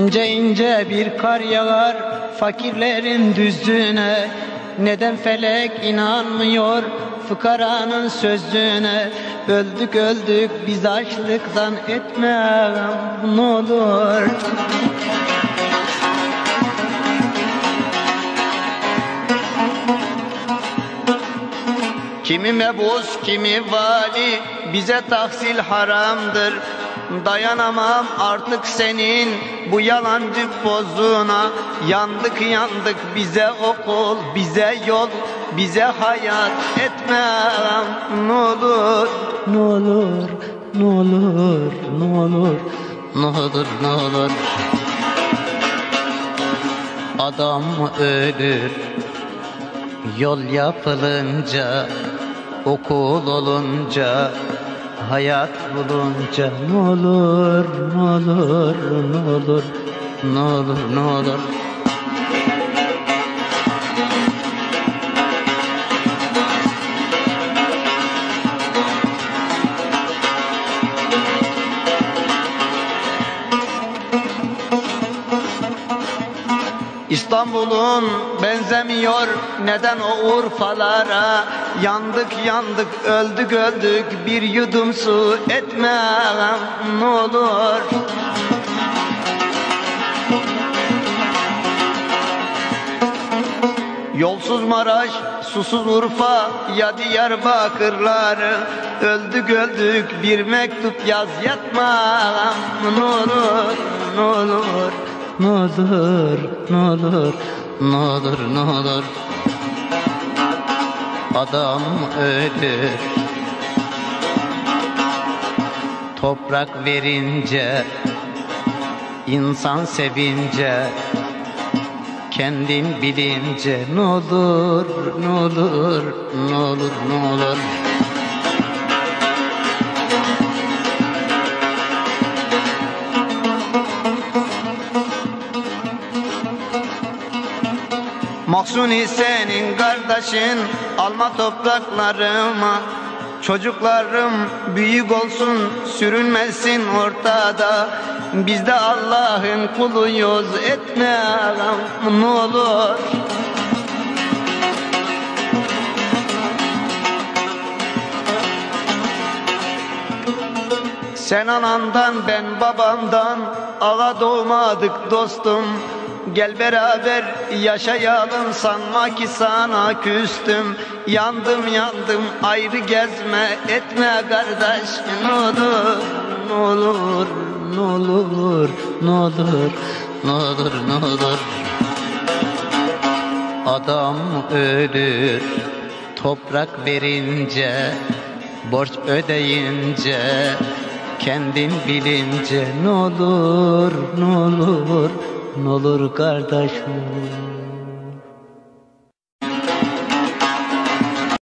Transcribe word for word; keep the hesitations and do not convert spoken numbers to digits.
İnce ince bir kar yağar fakirlerin düzlüğüne. Neden felek inanmıyor fıkaranın sözlüğüne? Öldük öldük biz açlıktan, etme ne olur. Kimi mebus, kimi vali, bize tahsil haramdır. Dayanamam artık senin bu yalancı pozuna. Yandık yandık, bize okul, bize yol, bize hayat, etmem ne olur. Ne olur, ne olur, ne olur, ne olur, ne olur. Adam ölür yol yapılınca, okul olunca, hayat bulunca. Ne olur, ne olur, ne olur, ne olur, ne olur. İstanbul'un benzemiyor neden o Urfalara? Yandık yandık, öldük öldük, bir yudum su, etmem ne olur. Yolsuz Maraş, susuz Urfa ya Diyarbakırları. Öldük öldük, bir mektup yaz, yatmam ne olur, ne olur. Ne olur, ne olur, ne olur, ne olur. Adam ölür toprak verince, insan sevince, kendin bilince. Ne olur, ne olur, ne olur, ne olur. Mahsuni senin kardeşin, alma topraklarıma. Çocuklarım büyük olsun, sürünmesin ortada. Biz de Allah'ın kuluyuz, etme ne olur. Sen anandan ben babamdan, ağa doğmadık dostum. Gel beraber yaşayalım, sanma ki sana küstüm. Yandım yandım, ayrı gezme, etme kardeş ne olur. Ne olur, ne olur, ne olur, ne olur, ne olur. Adam ölür toprak verince, borç ödeyince, kendin bilince. Ne olur, ne olur, ne olur kardeşim.